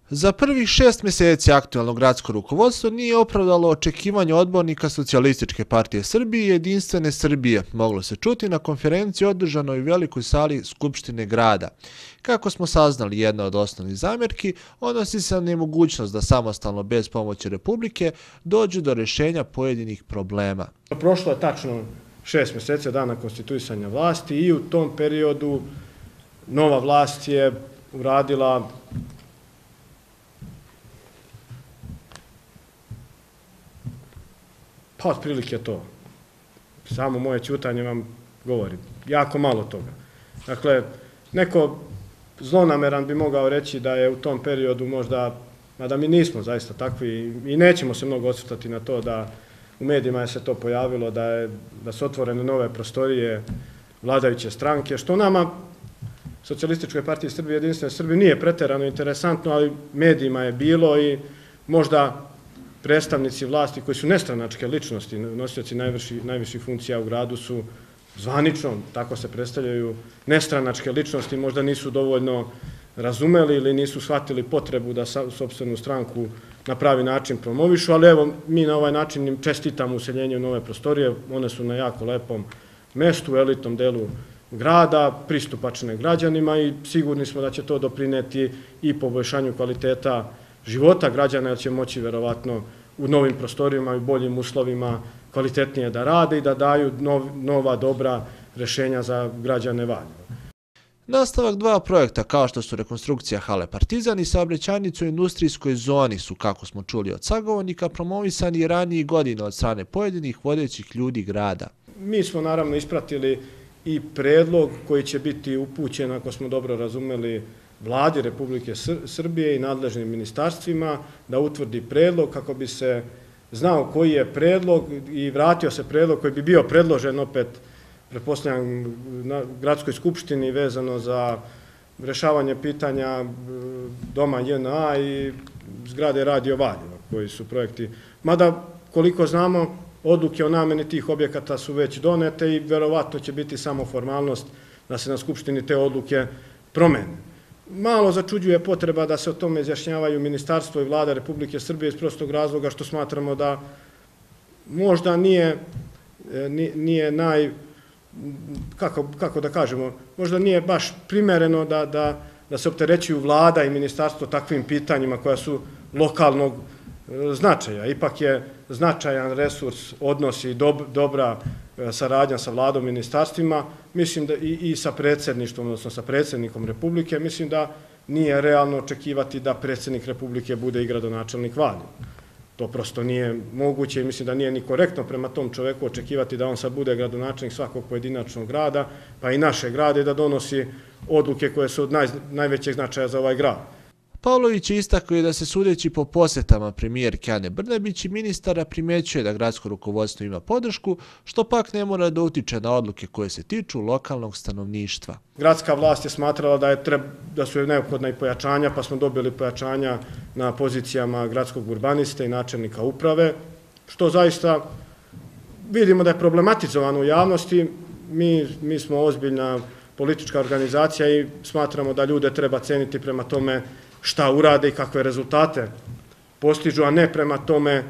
Za prvih 6 mjeseci aktualno gradsko rukovodstvo nije opravdalo očekivanje odbornika Socijalističke partije Srbije i Jedinstvene Srbije, moglo se čuti na konferenciji održanoj u velikoj sali Skupštine grada. Kako smo saznali, jedna od osnovnih zamjerki odnosi se na nemogućnost da samostalno bez pomoći Republike dođe do rješenja pojedinih problema. Prošlo je tačno 6 mjeseci od dana konstituisanja vlasti i u tom periodu nova vlast je uradila pa otprilike to. Samo moje ćutanje vam govori. Jako malo toga. Dakle, neko zlonameran bi mogao reći da je u tom periodu možda, mada mi nismo zaista takvi i nećemo se mnogo osvrtati na to da u medijima je se to pojavilo, da su otvorene nove prostorije vladajuće stranke, što nama Socijalističkoj partiji Srbije i Jedinstvene Srbije nije preterano interesantno, ali medijima je bilo i možda predstavnici vlasti koji su nestranačke ličnosti, nosioci najviših funkcija u gradu su zvanično, tako se predstavljaju, nestranačke ličnosti, možda nisu dovoljno razumeli ili nisu shvatili potrebu da sopstvenu stranku na pravi način promovišu, ali evo, mi na ovaj način im čestitamo useljenje u nove prostorije, one su na jako lepom mestu, u elitnom delu grada, pristupačne građanima i sigurni smo da će to doprineti i poboljšanju kvaliteta života građana, jer će moći verovatno u novim prostorijama i boljim uslovima kvalitetnije da rade i da daju nova dobra rješenja za građane Valjeva. Nastavak 2 projekta kao što su rekonstrukcija hale Partizan i saobraćajnica u industrijskoj zoni su, kako smo čuli od sagovornika, promovisani i ranijih godina od strane pojedinih vodećih ljudi grada. Mi smo naravno ispratili i predlog koji će biti upućen, ako smo dobro razumeli, Vladi Republike Srbije i nadležnim ministarstvima da utvrdi predlog kako bi se znao koji je predlog i vratio se predlog koji bi bio predložen opet, pretpostavljam, na gradskoj skupštini vezano za rješavanje pitanja doma JNA i zgrade Radio Valjeva, koji su projekti. Mada, koliko znamo, odluke o nameni tih objekata su već donete i verovatno će biti samo formalnost da se na skupštini te odluke promene. Malo začuđuje potreba da se o tome izjašnjavaju Ministarstvo i Vlada Republike Srbije iz prostog razloga što smatramo da možda nije kako da kažemo, možda nije baš primereno da se opterećuju Vlada i Ministarstvo takvim pitanjima koja su lokalnog značaja. Ipak je značajan resurs, odnos i dobra saradnja sa Vladom i ministarstvima, mislim da i sa predsjedništvom, odnosno sa predsjednikom Republike, mislim da nije realno očekivati da predsjednik Republike bude i gradonačelnik Valjeva. To prosto nije moguće i mislim da nije ni korektno prema tom čoveku očekivati da on sad bude gradonačelnik svakog pojedinačnog grada, pa i naše grade, da donosi odluke koje su od najvećeg značaja za ovaj grad. Pavlović je istakao i da se sudeći po posjetama premijerke Ane Brnabić i ministara primećuje da gradsko rukovodstvo ima podršku, što pak ne mora da utiče na odluke koje se tiču lokalnog stanovništva. Gradska vlast je smatrala da su neophodna i pojačanja, pa smo dobili pojačanja na pozicijama gradskog urbaniste i načelnika uprave, što zaista vidimo da je problematizovano u javnosti. Mi smo ozbiljna politička organizacija i smatramo da ljude treba ceniti prema tome šta urade i kakve rezultate postižu, a ne prema tome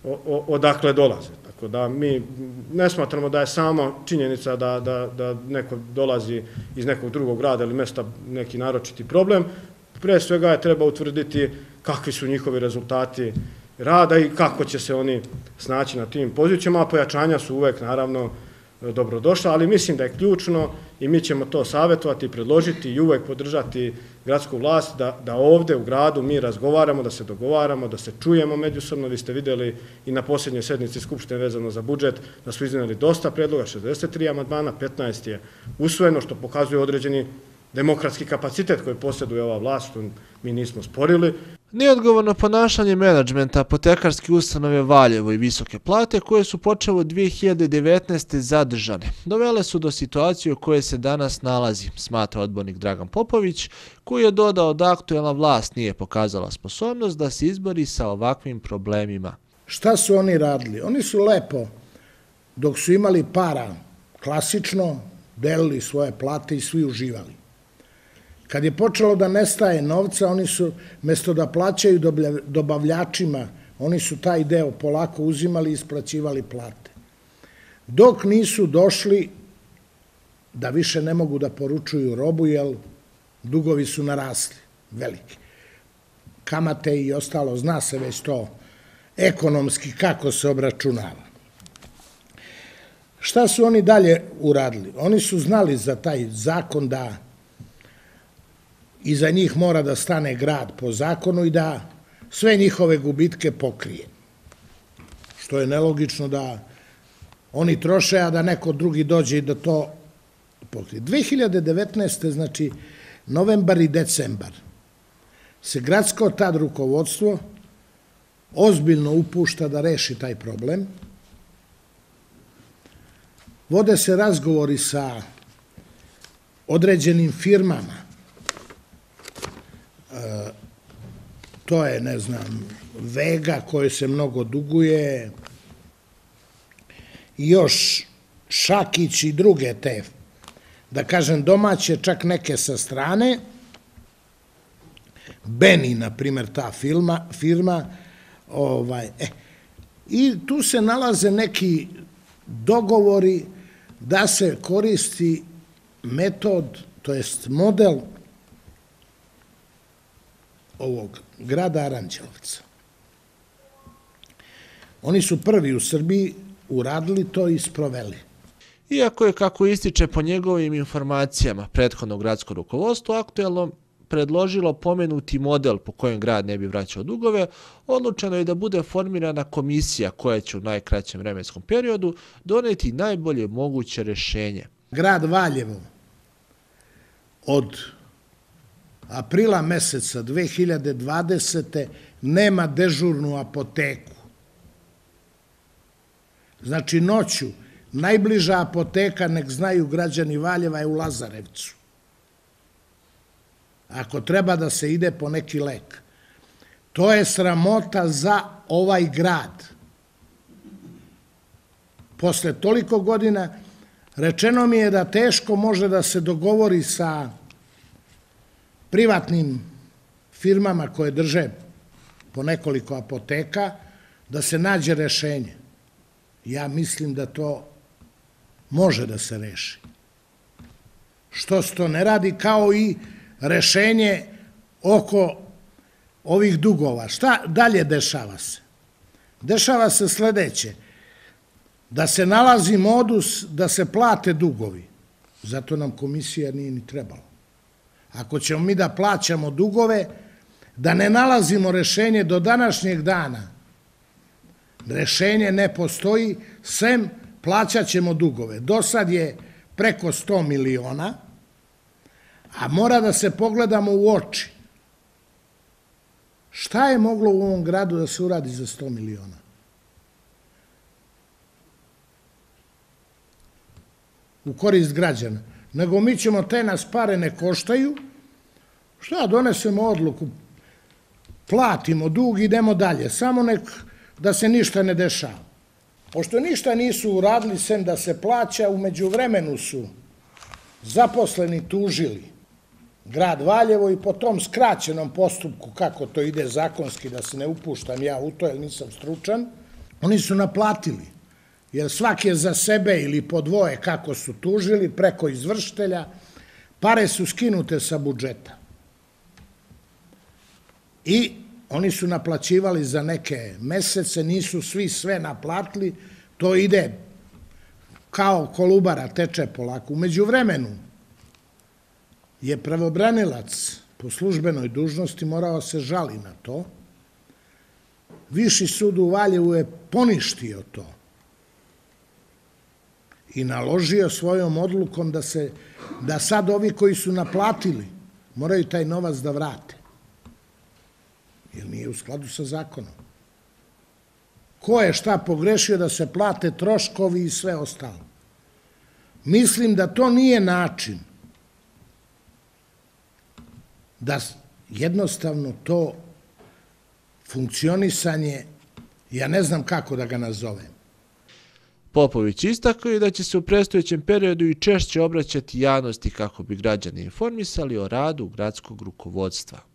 odakle dolaze. Tako da mi ne smatramo da je samo činjenica da neko dolazi iz nekog drugog grada ili mesta neki naročiti problem. Pre svega je treba utvrditi kakvi su njihovi rezultati rada i kako će se oni snaći na tim pozicijama, a pojačanja su uvek naravno dobrodošla, ali mislim da je ključno i mi ćemo to savjetovati, predložiti i uvek podržati gradsku vlast da ovde u gradu mi razgovaramo, da se dogovaramo, da se čujemo međusobno. Vi ste videli i na posljednjoj sednici Skupštine vezano za budžet da su iznijeli dosta predloga, 63 amandmana, 15 je usvojeno, što pokazuje određeni demokratski kapacitet koji posjeduje ova vlast, što mi nismo sporili. Neodgovorno ponašanje menadžmenta apotekarske ustanove Valjevo i visoke plate koje su počele od 2019. zadržane, dovele su do situacije u kojoj se danas nalazi, smatra odbornik Dragan Popović, koji je dodao da aktuelna vlast nije pokazala sposobnost da se izbori sa ovakvim problemima. Šta su oni radili? Oni su lepo, dok su imali para, klasično, delili svoje plate i svi uživali. Kad je počelo da nestaje novca, oni su, mesto da plaćaju dobavljačima, oni su taj deo polako uzimali i isplaćivali plate. Dok nisu došli da više ne mogu da poručuju robu, jer dugovi su narasli, veliki. Kamate i ostalo, zna se već to ekonomski kako se obračunava. Šta su oni dalje uradili? Oni su znali za taj zakon da iza njih mora da stane grad po zakonu i da sve njihove gubitke pokrije. Što je nelogično da oni troše, a da neko drugi dođe i da to pokrije. 2019. znači novembar i decembar se gradsko tad rukovodstvo ozbiljno upušta da reši taj problem. Vode se razgovori sa određenim firmama. To je, ne znam, Vega koje se mnogo duguje i još Šakić i druge te, da kažem, domaće, čak neke sa strane. Beni, na primjer, ta firma. I tu se nalaze neki dogovori da se koristi metod, to jest model ovog grada Aranđelovca. Oni su prvi u Srbiji uradili to i sproveli. Iako je, kako ističe po njegovim informacijama, prethodno gradsko rukovodstvo aktuelno predložilo pomenuti model po kojem grad ne bi vraćao dugove, odlučeno je da bude formirana komisija koja će u najkraćem vremenskom periodu doneti najbolje moguće rešenje. Grad Valjevo od aprila meseca 2020. nema dežurnu apoteku. Znači noću najbliža apoteka, nek znaju građani Valjeva, je u Lazarevcu. Ako treba da se ide po neki lek. To je sramota za ovaj grad. Posle toliko godina rečeno mi je da teško može da se dogovori sa privatnim firmama koje drže po nekoliko apoteka, da se nađe rešenje. Ja mislim da to može da se reši. Što se to ne radi, kao i rešenje oko ovih dugova. Šta dalje dešava se? Dešava se sledeće, da se nalazi modus da se plate dugovi. Zato nam komisija nije ni trebala. Ako ćemo mi da plaćamo dugove, da ne nalazimo rešenje do današnjeg dana, rešenje ne postoji, sem plaćat ćemo dugove. Do sad je preko 100 miliona, a mora da se pogledamo u oči. Šta je moglo u ovom gradu da se uradi za 100 miliona? U korist građana. Nego mi ćemo te nas pare ne koštaju, šta, donesemo odluku, platimo dug, idemo dalje, samo nek da se ništa ne dešava. Pošto ništa nisu uradili, sem da se plaća, umeđu vremenu su zaposleni tužili grad Valjevo i po tom skraćenom postupku, kako to ide zakonski, da se ne upuštam ja u to, jer nisam stručan, oni su naplatili, jer svaki je za sebe ili po dvoje kako su tužili, preko izvršitelja, pare su skinute sa budžeta. I oni su naplaćivali za neke mesece, nisu svi sve naplatili, to ide kao kolubara, teče polako. Umeđu vremenu je pravobranilac po službenoj dužnosti morao se žali na to. Viši sud u Valjevu je poništio to i naložio svojom odlukom da sad ovi koji su naplatili moraju taj novac da vrate, jer nije u skladu sa zakonom. Ko je šta pogrešio da se plate troškovi i sve ostalo? Mislim da to nije način da jednostavno to funkcionisanje, ja ne znam kako da ga nazovem. Popović istakao je da će se u predstojećem periodu i češće obraćati javnosti kako bi građani informisali o radu gradskog rukovodstva.